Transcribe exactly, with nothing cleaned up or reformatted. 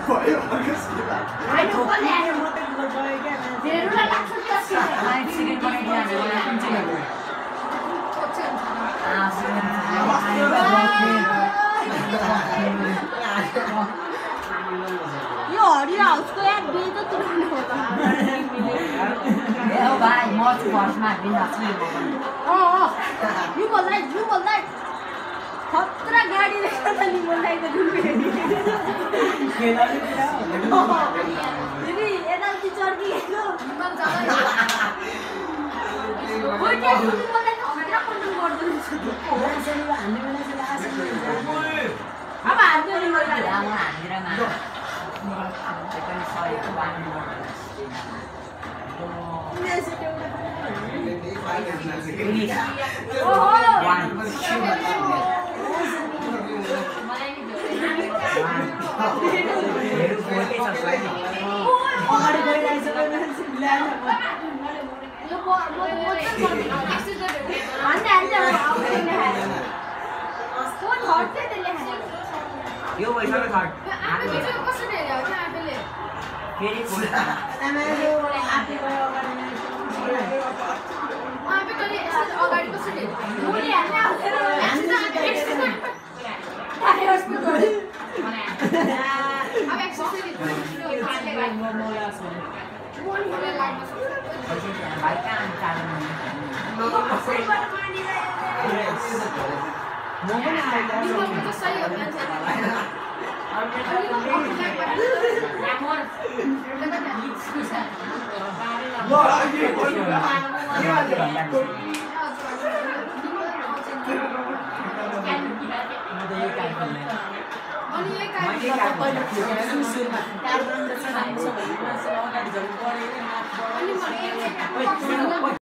भयो कसले आयो कसले आयो म त गयो के धेरै लाग्छ त्यसको लाइक सेकेन्ड बनाइदिया भने कुन चाहिँ हो यो हरिया हाउसको यार बिल त तुराउनु हो त ए भाइ म चाहिँ फर्स्टमा बिल हाल्छु अ अ यु बोल्दै यु बोल्दै खतरा गाडी देख्छ त नि बोल्दै त दिनु खेलाले पुरा दिदी एदालती चर्किएको हिम्मत जाँदै ओइ के सुन्नु मलाई खतरा कन्ट्रोल गर्दैन छ मान्छेले हान्ने मान्छेले आछ अब हान्ने नि मलाई अब हान्दिरा मा एकदम सही बानी यो पैसा थर्ड आफै चाहिँ कसरी हेर्यो चाहिँ आफैले फेरि फोन आमाले आफै गयो अगाडि आफै कहिले अगाडि कसरी हेर्यो मुली हाल्ने आउँदैन हामी एक्सर्साइज टायर्स पनि गरे अब एक्सर्साइज खाने मोला छ मोला लाग्छ भाइ काम चाल्नु म कसैबाट मानिरहेको म पनि आइला म त सही हो मान्छे अनि